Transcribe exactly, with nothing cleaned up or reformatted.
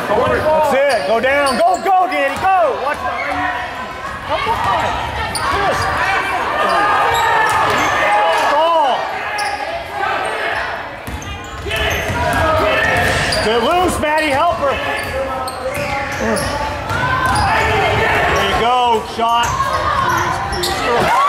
That's it. Go down. Go, go, Danny. Go. Watch the. Come on. Yes. Ball. Get loose, Maddie. Help her. There you go. Shot.